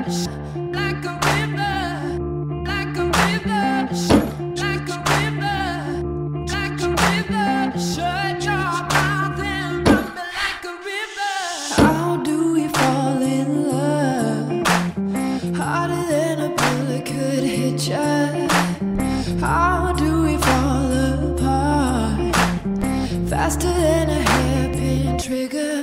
like a river, like a river, like a river, like a river. Shut your mouth and run me like a river. How do we fall in love? Harder than a bullet could hit ya. How do we fall apart? Faster than a hairpin trigger.